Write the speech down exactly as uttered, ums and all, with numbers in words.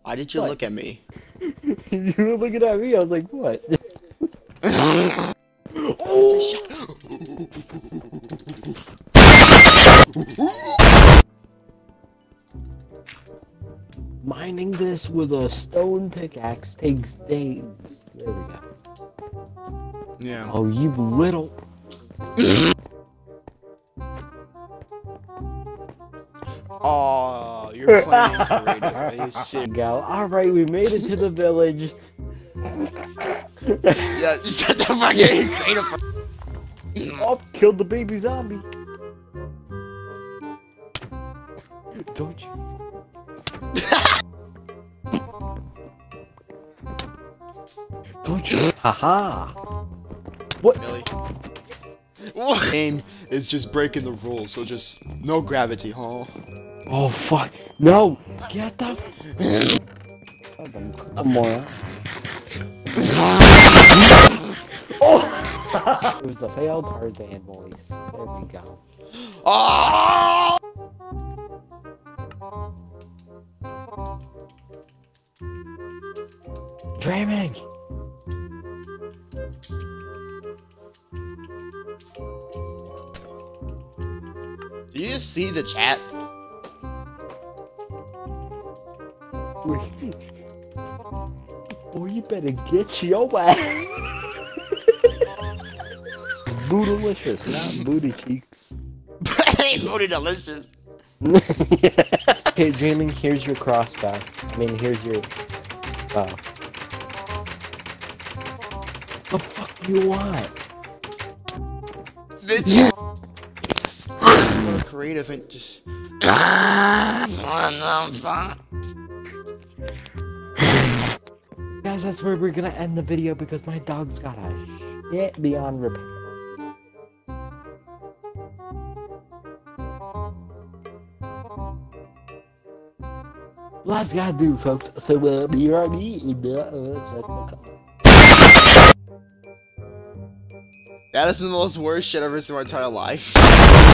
Why did you What? look at me? You were looking at me, I was like, what? Mining this with a stone pickaxe takes days. There we go. Yeah. Oh, you little... Oh, you're playing creative. Are you serious? Go. Alright, we made it to the village. Yeah, just shut the fucking creative. Oh, killed the baby zombie. Don't you... Don't you... Haha. What? Really? Game is just breaking the rules, so just no gravity, huh? Oh fuck! No! Get the. F Come on. Oh! It was the failed Tarzan voice. There we go. Oh! Dreaming. Do you see the chat? Oh, you better get your ass. Bootylicious, not booty cheeks. Hey, booty delicious. Okay, Dreaming, here's your crossbow. I mean, here's your bow. The fuck do you want? The chat. More creative and just. Guys, that's where we're gonna end the video because my dog's got a shit beyond repair. Well, that's gotta do, folks. So, uh, be right in the, uh, That is the most worst shit I've ever seen in my entire life.